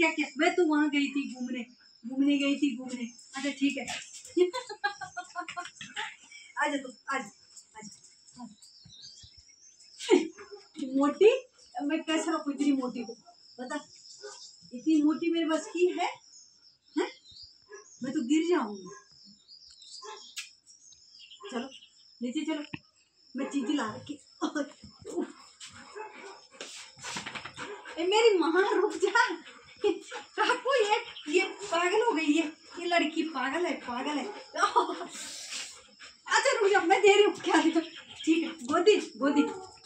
क्या क्या मैं तो वहां गई थी घूमने, घूमने गई थी घूमने। अच्छा ठीक है आजा तो आज मोटी, मैं कैसे रखूं इतनी मोटी को, बता। इतनी मोटी मेरे बस की है? मैं तो गिर जाऊंगी। चलो नीचे चलो, मैं चीजी ला रखी। मेरी माँ रुक जा काकू, ये पागल हो गई है, ये लड़की पागल है, पागल है। अच्छा रुक जा, मैं दे रही हूँ, क्या दे? ठीक है, गोदी गोदी।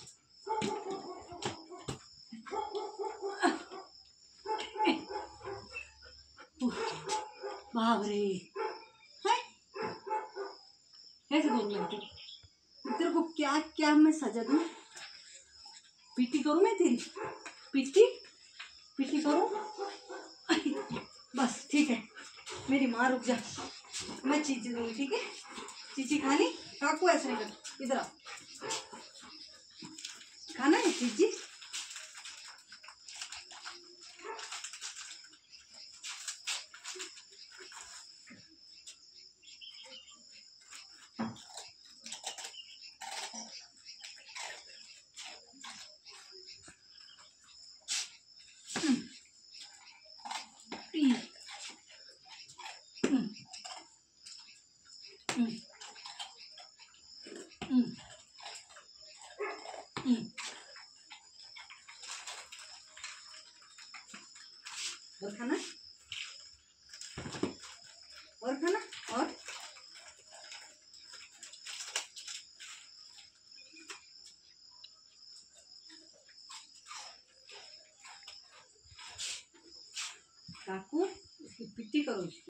बाप रे, कैसे करूँ मैं तेरे को, क्या क्या मैं सजा दूँ? पीटी करूँ मैं तेरी? पीटी पीटी करूँ? बस ठीक है मेरी माँ, रुक जा, मैं चीजी दूंगी, ठीक है? चीजी खानी? काकू ऐसे नहीं कर, इधर आओ, खाना है चीजी? और खाना, और खाना, और काकू इसकी पिट्टी करो।